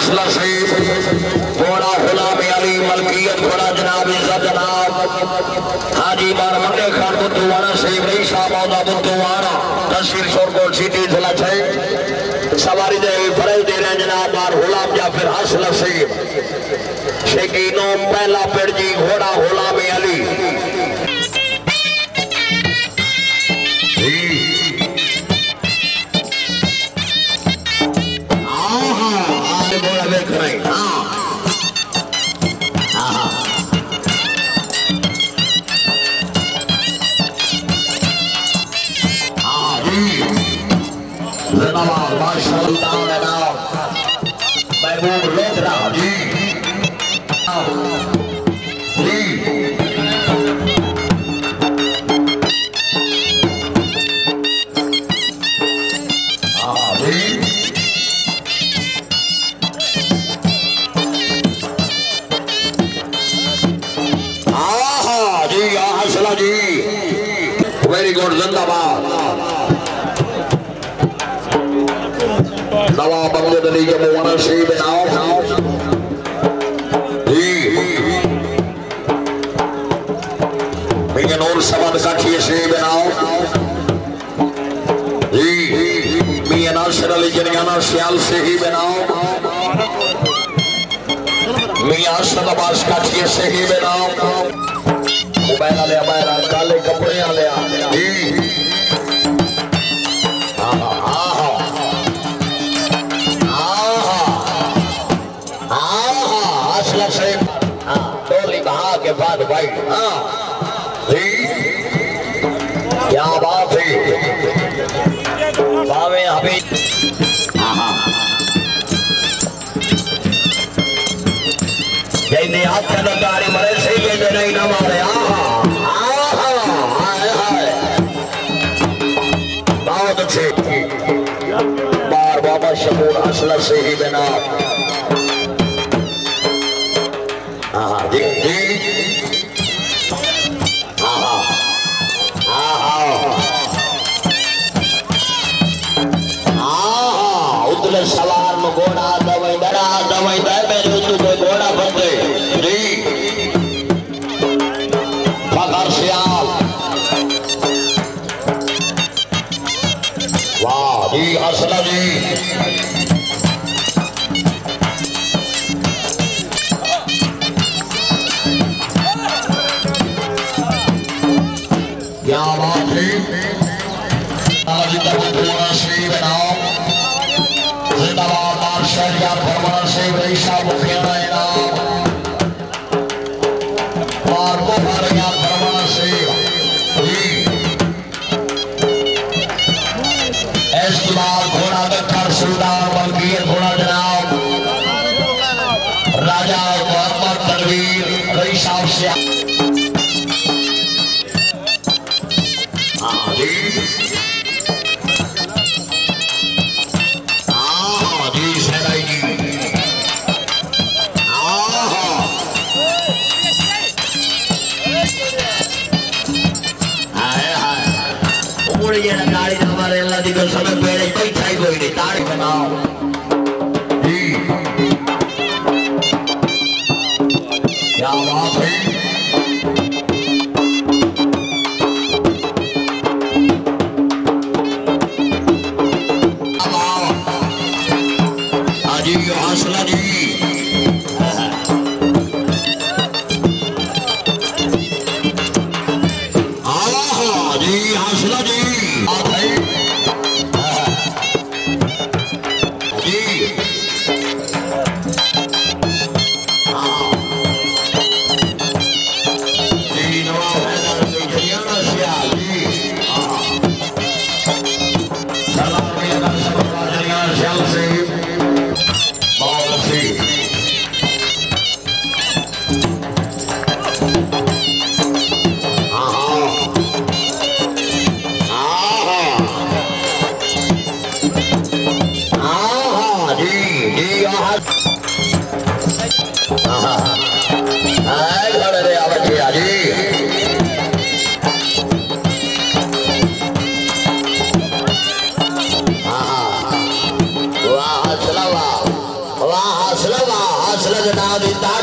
हौसला से घोड़ा गुलाम अली मलकियत घोड़ा जनाब इज्जत जनाब हाजी बार मंडे खान बुद्धवाना से रही साहब औदा बुद्धवाना तस्वीर शोरगोल सीटी जिला छे सवारी दे फरज दे रहे जनाब बार गुलाम या फिर हौसला से शेकीनो पहला पेड़ जी घोड़ा गुलाम अली वेरी गुड जिंदाबाद नवाब अमजद अली जमुआना से बनाओ जी मियां नूर समद काठिए से बनाओ जी मियां नासिर अली जनियाना सियाल से ही बनाओ मियां असद अब्बास काठिए से ही बनाओ मोबाइल आले हमारा काले कपड़े आले असला से टोली बहा के बाद भाई क्या बात है भावे अभी जैसे हाथ नदारी मरे से ये नहीं ना मारे बहुत अच्छे बार बाबा शमूर असलर से ही बना जी जी उतले सवार में घोड़ा दवाई डरा दवाई दे मेरे उतु को घोड़ा बंदे जी फकर सियाल वाह जी असला जी क्या बात है आज तक पूरा श्री बनाओ जिंदाबाद मार्शल यार फरमान से रईसा मुखिया इनाम और बुखार यार फरमान से एस्टिमाल घोड़ा दक्कर सुल्तान मलकियत घोड़ा जनाब राजा मोहम्मद तनवीर रईसा से गाड़ी हमारे अल्लाह दी कसम है पेड़े बैठा ही कोई नहीं ताड़ी बनाओ जी क्या बात है जी हौसला जी जी हौसला जी वाह हासिल जनाब दी ताड़ी